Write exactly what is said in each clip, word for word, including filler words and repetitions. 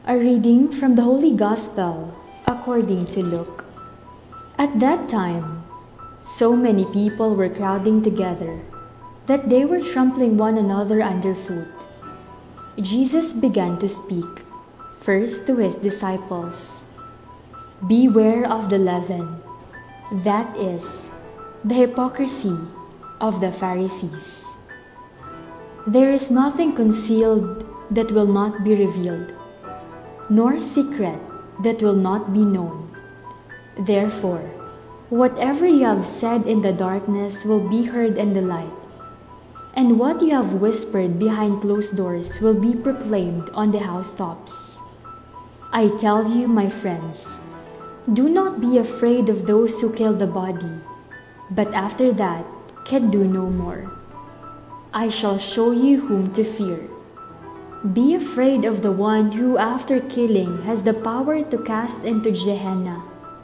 A reading from the Holy Gospel according to Luke. At that time, so many people were crowding together that they were trampling one another underfoot. Jesus began to speak, first to his disciples. Beware of the leaven, that is, the hypocrisy of the Pharisees. There is nothing concealed that will not be revealed, nor secret that will not be known. Therefore, whatever you have said in the darkness will be heard in the light, and what you have whispered behind closed doors will be proclaimed on the housetops. I tell you, my friends, do not be afraid of those who kill the body, but after that can do no more. I shall show you whom to fear. Be afraid of the one who after killing has the power to cast into Gehenna.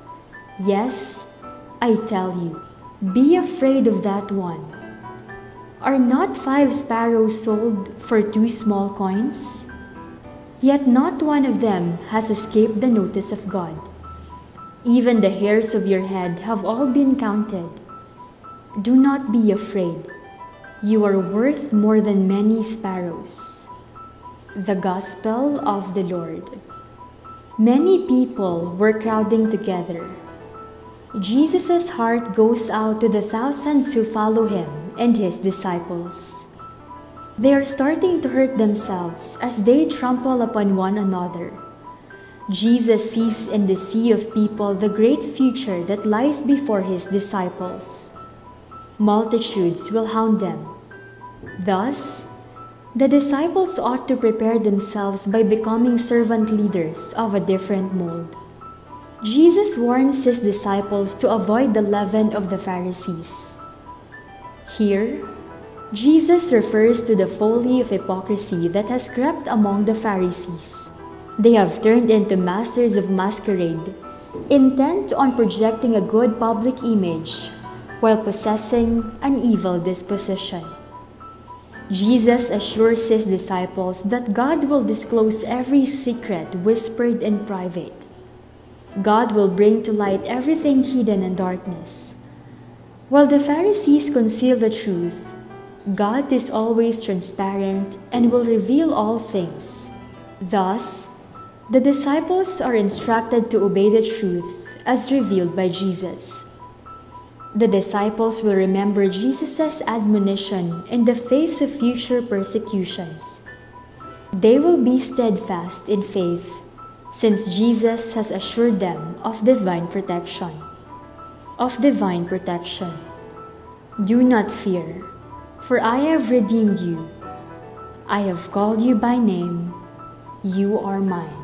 Yes, I tell you, be afraid of that one. Are not five sparrows sold for two small coins? Yet not one of them has escaped the notice of God. Even the hairs of your head have all been counted. Do not be afraid. You are worth more than many sparrows. The Gospel of the Lord. Many people were crowding together. Jesus' heart goes out to the thousands who follow him and his disciples. They are starting to hurt themselves as they trample upon one another. Jesus sees in the sea of people the great future that lies before his disciples. Multitudes will hound them. Thus, the disciples ought to prepare themselves by becoming servant leaders of a different mold. Jesus warns his disciples to avoid the leaven of the Pharisees. Here, Jesus refers to the folly of hypocrisy that has crept among the Pharisees. They have turned into masters of masquerade, intent on projecting a good public image while possessing an evil disposition. Jesus assures his disciples that God will disclose every secret whispered in private. God will bring to light everything hidden in darkness. While the Pharisees conceal the truth, God is always transparent and will reveal all things. Thus, the disciples are instructed to obey the truth as revealed by Jesus. The disciples will remember Jesus' admonition in the face of future persecutions. They will be steadfast in faith, since Jesus has assured them of divine protection. Of divine protection. Do not fear, for I have redeemed you. I have called you by name. You are mine.